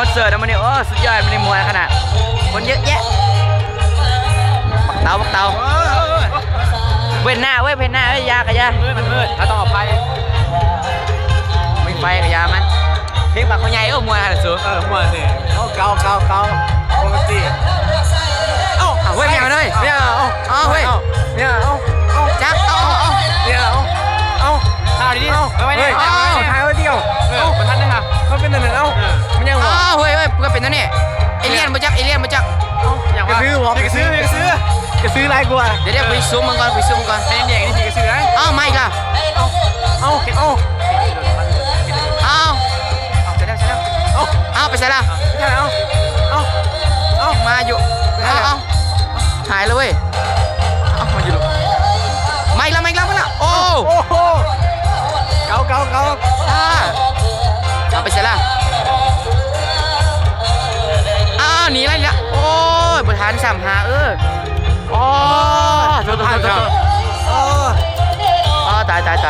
เสิร์ตนะมันนี่โอ้สุดยอดมันนี่มวยขนาดคนเยอะแยะปักเตาเว้นหน้าเว้ยเว้นหน้าเว้ยยากะยามันมืดถ้าต้องออกไปไม่ไฟกะยามันเพลงปากเขาใหญ่มวยขนาดสูงมวยนี่เกาปกติเว้ยไม่เอาเลยเนี่ยเอาเว้ยเนี่ยจักเนี่ยถ่ายดิเอาไว้เนี่ยถ่ายไว้เดียวมันทันเลยค่ะมันเป็นอะไรมันยังหวานเฮ้ยก็เป็นนั่นนี่เอเลี่ยนมาจักอย่างว่ากระซื้อไรกูอ่ะเดี๋ยวไปซูมมันก่อนไอ้เด็กนี่ถือกระซื้อนะไม่อีกแล้วไปใส่ละมาอยู่หายแล้วเว้ยมาอยู่ไม่ละโอ้เกาเอาไปใส่ละหนีอะไรเนี่ยโอ้ยบทาน3 หาโอ้ตาย